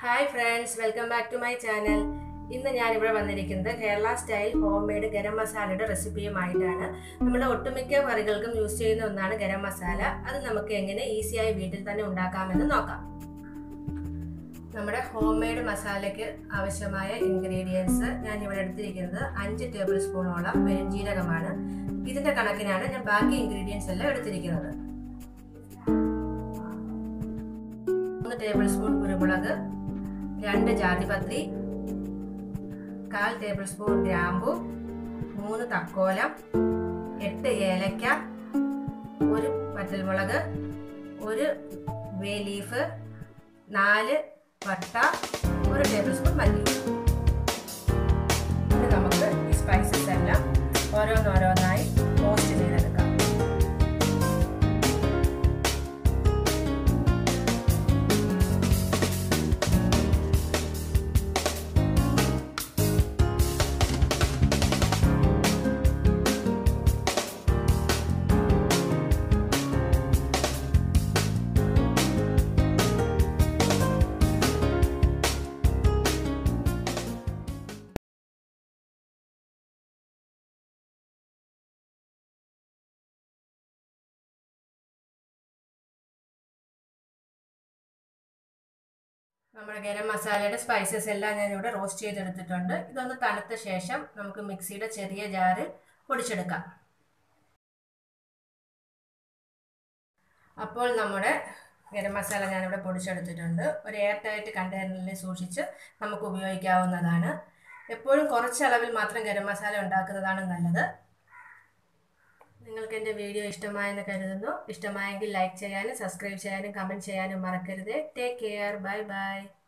Hi friends, welcome back to my channel. ഇന്ന് ഞാൻ ഇവിടെ വന്നിരിക്കുന്നത് Kerala style home made garam മസാലയുടെ റെസിപ്പിയുമായിട്ടാണ്. നമ്മൾ ഒട്ടുമിക്ക കറികൾക്കും യൂസ് ചെയ്യുന്ന ഒന്നാണ് ഗരം മസാല. അത് നമുക്ക് എങ്ങനെ ഈസിയായി വീട്ടിൽ തന്നെ ഉണ്ടാക്കാമെന്ന് നോക്കാം. നമ്മുടെ ഹോം മെയ്ഡ് മസാലയ്ക്ക് ആവശ്യമായ ഇൻഗ്രീഡിയൻസ് ഞാൻ ഇവിടെ എടുത്തിരിക്കുന്നത് 5 ടേബിൾ സ്പൂണോളം പെരുംജീരകമാണ്. ഇതിന്റെ കണക്കിനാണ് ഞാൻ ബാക്കി ഇൻഗ്രീഡിയൻസ് എല്ലാം എടുത്തിരിക്കുന്നത്. 3 ടേബിൾ സ്പൂൺ കുരുമുളക്, 2 ജാതിപത്രി, 1/4 ടേബിൾ സ്പൂൺ ഗ്രാമ്പു, 3 തക്കോലം, 8 ഏലക്ക, 1 വറ്റൽമുളക്, 1 ബേ ലീഫ്, 4 പട്ട, 1 ടേബിൾ സ്പൂൺ മല്ലി. ഇനി നമുക്ക് ഈ സ്പൈസസ് എല്ലാം ഓരോന്നോരോന്നായി റോസ്റ്റ് ചെയ്തെടുക്കാം. നമ്മുടെ ഗരം മസാലയുടെ സ്പൈസസ് എല്ലാം ഞാൻ ഇവിടെ റോസ്റ്റ് ചെയ്തെടുത്തിട്ടുണ്ട്. ഇതൊന്ന് തണുത്ത ശേഷം നമുക്ക് മിക്സിയുടെ ചെറിയ ജാറിൽ പൊടിച്ചെടുക്കാം. അപ്പോൾ നമ്മുടെ ഗരം മസാല ഞാനിവിടെ പൊടിച്ചെടുത്തിട്ടുണ്ട്. ഒരു എയർ ടൈറ്റ് കണ്ടെയ്നറിൽ സൂക്ഷിച്ച് നമുക്ക് ഉപയോഗിക്കാവുന്നതാണ്. എപ്പോഴും കുറച്ചളവിൽ മാത്രം ഗരം മസാല ഉണ്ടാക്കുന്നതാണ് നല്ലത്. നിങ്ങൾക്ക് എൻ്റെ വീഡിയോ ഇഷ്ടമായെന്ന് കരുതുന്നു. ഇഷ്ടമായെങ്കിൽ ലൈക്ക് ചെയ്യാനും സബ്സ്ക്രൈബ് ചെയ്യാനും കമൻറ്റ് ചെയ്യാനും മറക്കരുത്. Take care. Bye by.